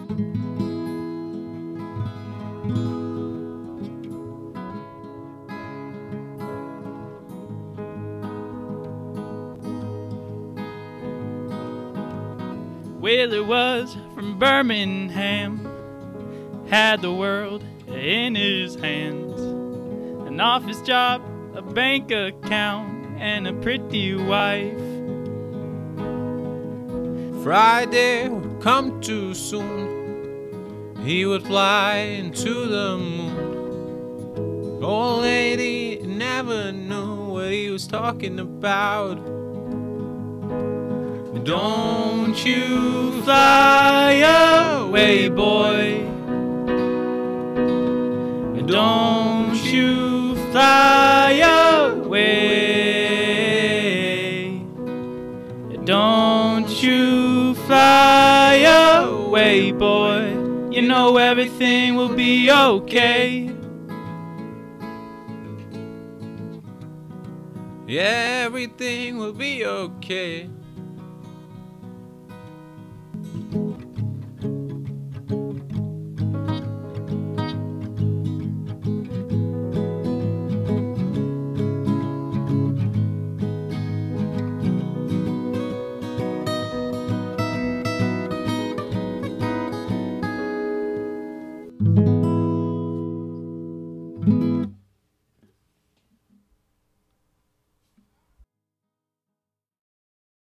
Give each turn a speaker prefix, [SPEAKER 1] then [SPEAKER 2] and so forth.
[SPEAKER 1] Willy was from Birmingham, had the world in his hands, an office job, a bank account, and a pretty wife.
[SPEAKER 2] Friday would come too soon, he would fly into the moon. Old lady never knew what he was talking about. Don't you fly away, boy. Don't you fly away. Don't you fly away, boy. You know everything will be okay. Yeah, everything will be okay.